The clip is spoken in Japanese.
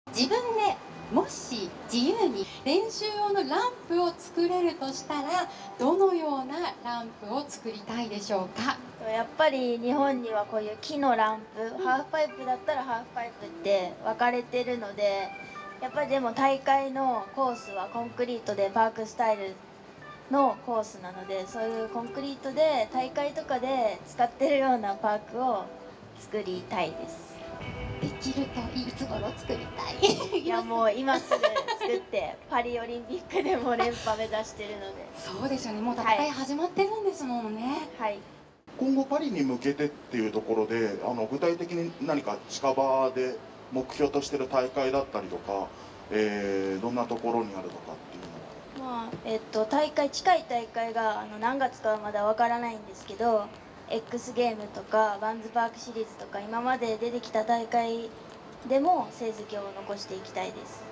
自分でもし自由に練習用のランプを作れるとしたら、どのようなランプを作りたいでしょうか？ やっぱり日本にはこういう木のランプ、ハーフパイプだったらハーフパイプって分かれてるので、やっぱりでも大会のコースはコンクリートでパークスタイルのコースなので、そういうコンクリートで大会とかで使ってるようなパークを作りたいです。 できるといつ頃作りたい？ いやもう今すぐ作ってパリオリンピックでも連覇目指してるので。 そうですよね、もう戦い始まってるんですもんね。 はい。 今後パリに向けてっていうところで、具体的に何か近場で目標としてる大会だったりとか、どんなところにあるとかっていうのは。 まあ、近い大会が何月かはまだわからないんですけど、 X ゲームとかバンズパークシリーズとか今まで出てきた大会でも成績を残していきたいです。